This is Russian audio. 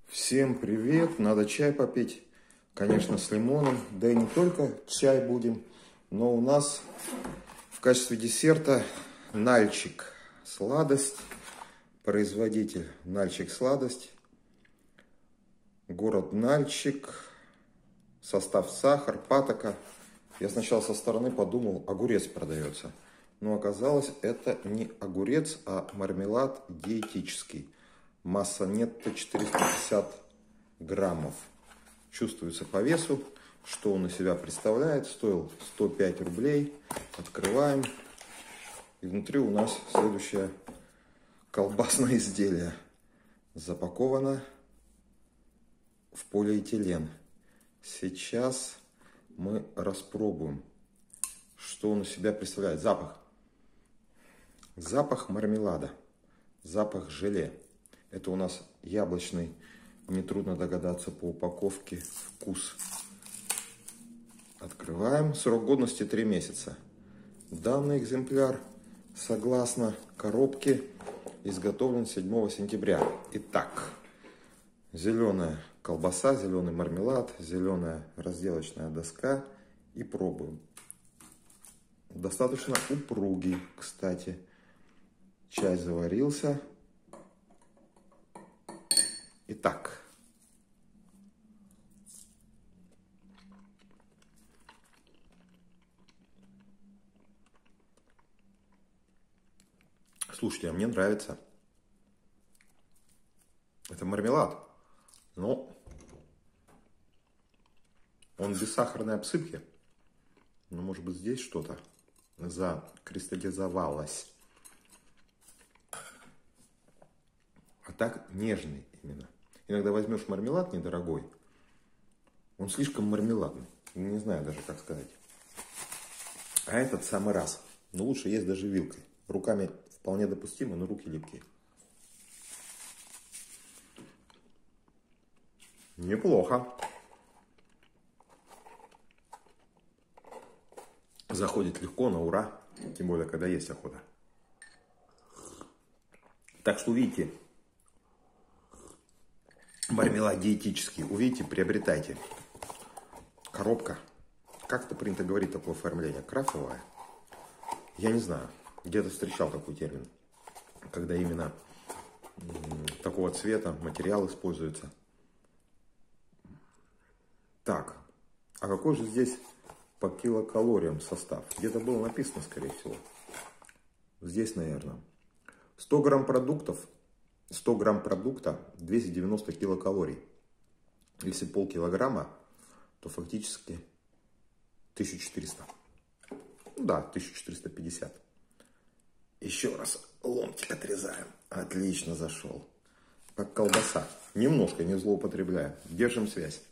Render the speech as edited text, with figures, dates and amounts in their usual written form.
Всем привет! Надо чай попить, конечно, с лимоном. Да и не только чай будем, но у нас в качестве десерта Нальчик сладость. Производитель Нальчик сладость. Город Нальчик. Состав: сахар, патока. Я сначала со стороны подумал, огурец продается. Но оказалось, это не огурец, а мармелад диетический. Масса нетто 450 граммов. Чувствуется по весу. Что он из себя представляет? Стоил 105 рублей. Открываем. И внутри у нас следующее колбасное изделие. Запаковано в полиэтилен. Сейчас мы распробуем, что он из себя представляет. Запах. Запах мармелада. Запах желе. Это у нас яблочный, нетрудно догадаться по упаковке, вкус. Открываем. Срок годности 3 месяца. Данный экземпляр, согласно коробке, изготовлен 7 сентября. Итак, зеленая колбаса, зеленый мармелад, зеленая разделочная доска. И пробуем. Достаточно упругий, кстати. Чай заварился. Итак. Слушайте, а мне нравится. Это мармелад. Но он без сахарной обсыпки. Но может быть здесь что-то закристаллизовалось. А так нежный именно. Иногда возьмешь мармелад недорогой, он слишком мармеладный. Не знаю даже, как сказать. А этот самый раз. Но лучше есть даже вилкой. Руками вполне допустимо, но руки липкие. Неплохо. Заходит легко, на ура. Тем более, когда есть охота. Так что увидите. Мармелад диетический. Увидите, приобретайте. Коробка. Как это принято говорить, такое оформление? Крафтовое? Я не знаю. Где-то встречал такой термин. Когда именно такого цвета материал используется. Так. А какой же здесь по килокалориям состав? Где-то было написано, скорее всего. Здесь, наверное. 100 грамм продуктов. 100 грамм продукта 290 килокалорий. Если полкилограмма, то фактически 1400. Ну да, 1450. Еще раз ломтик отрезаем. Отлично зашел. Как колбаса. Немножко не злоупотребляем. Держим связь.